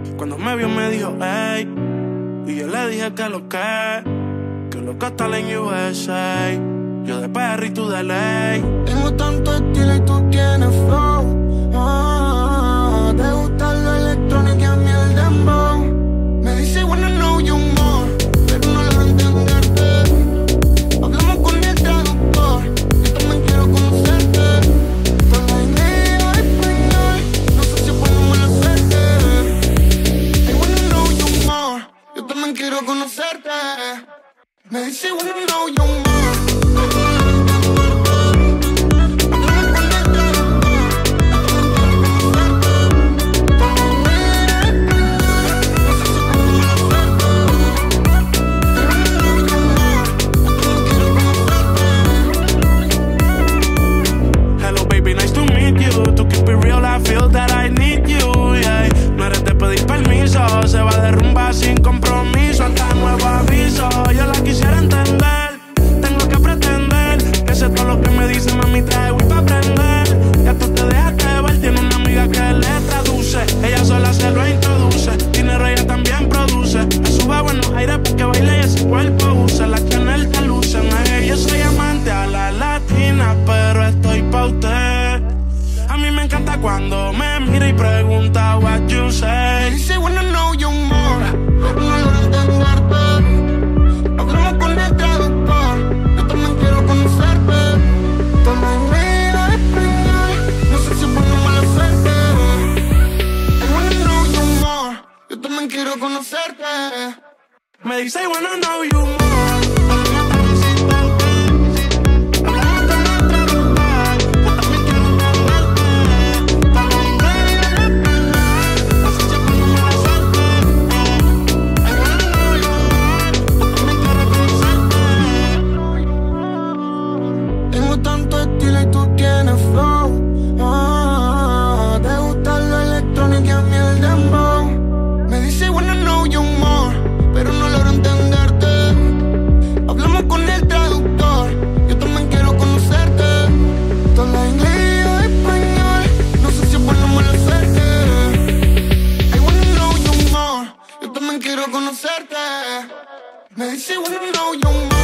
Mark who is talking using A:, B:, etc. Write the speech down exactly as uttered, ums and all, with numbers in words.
A: Cuando me vio me dijo, ey, y yo le dije que lo que, que lo que está en U S A. Yo de perro y tú de ley.
B: Tengo tanto estilo y tú tienes flow. Ah, te gusta lo electrónico y a mí el dembow. Me dice wanna know you more, pero no logro entenderte. Hablamos con el traductor, yo también quiero conocerte. Todo inglés o español, no sé si es bueno o mala suerte. I wanna know you more, yo también quiero conocerte. Me dice wanna know you more.
A: Se va de rumba sin compromiso, hasta nuevo aviso. Yo la quisiera entender, tengo que pretender que sé todo lo que me dice, mami, trae voy pa' aprender. Ya tú te dejaste ver, tiene una amiga que le traduce. Ella sola se lo introduce, dinero ella también produce. Me sube buenos aires porque baila y ese cuerpo usa. La Chanel te luce, no es que yo soy amante a la latina, pero estoy pa' usted. A mí me encanta cuando me mira y pregunta what you say.
B: Dice wanna know you more, pero no logro entenderte. Hablamos con el traductor, yo también quiero conocerte. Todo inglés o español, no sé si es bueno o mala suerte. I wanna know you more, yo también quiero conocerte.
A: Me dice I wanna know you more.
B: Quiero conocerte. Me dice wanna know you more.